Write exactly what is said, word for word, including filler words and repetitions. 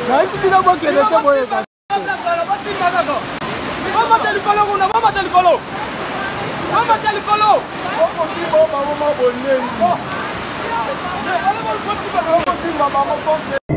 Na itika bo kele te boye ka. Mama telikolo kuna, mama telikolo. Mama telikolo. Mama telikolo, mama bonne. Ne, ala mo ko ti ba ko ti mama mo ko.